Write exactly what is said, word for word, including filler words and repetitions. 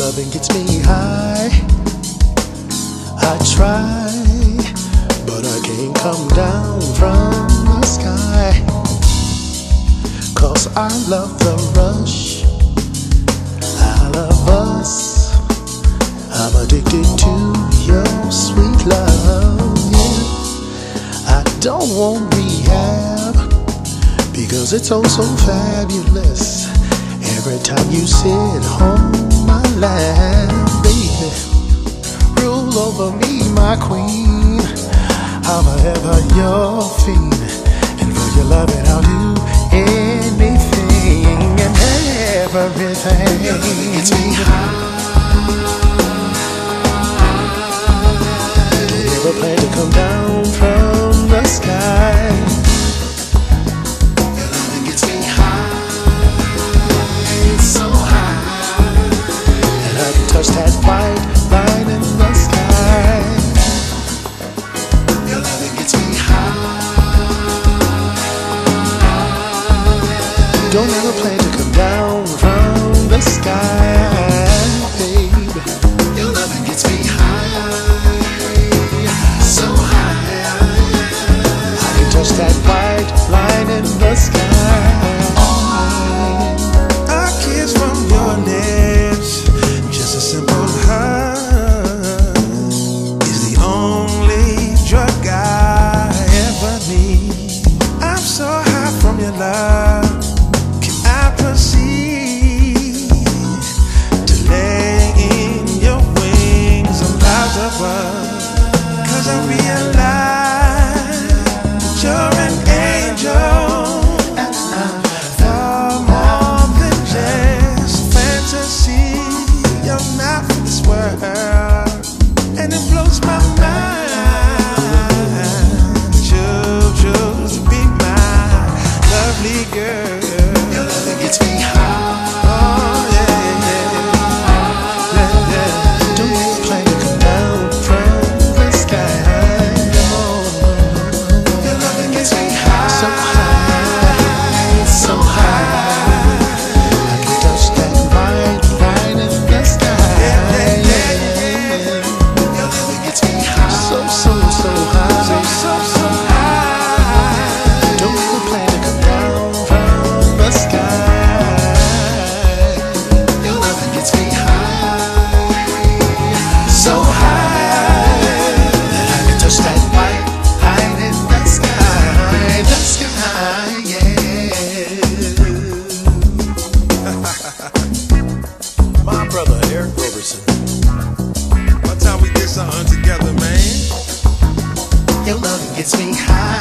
loving gets me high. I try, but I can't come down from the sky. Cause I love the rush, I love us. I'm addicted to your sweet love, yeah. I don't want rehab, because it's oh so fabulous every time you sit on my lap, baby. Rule over me, my queen. I'm ever your fiend, and for your loving I'll do anything and everything. Your loving gets me high. Don't ever plan to come down from the sky. Your loving gets me high, it's so high, and I can touch that white line in the sky. Your loving gets me high. Don't ever plan to come down from the sky, babe. Your loving gets me high, so high, I can touch that white line in the sky. A kiss from your lips, just a simple hug, is the only drug I ever need. I'm so high from your love. Can I proceed to lay in your wings about the world? Cause I realize that you're an angel, far more than just fantasy. You're not from this world, and it blows my mind that you chose to be my lovely girl. Your loving gets me high. Oh yeah, yeah, yeah, yeah. Don't ever plan to come down from the sky, no. Your loving gets me high, So high, so high, I can touch that white line in the sky. yeah, yeah, yeah, yeah. Your loving gets me high, So, so, so high. so, so, so high. Don't ever plan to come down from the sky. Your loving gets me high, so high, that I can touch that white line in the sky, the sky, yeah. My brother, Eric Roberson. One time we did something together, man. Your loving gets me high.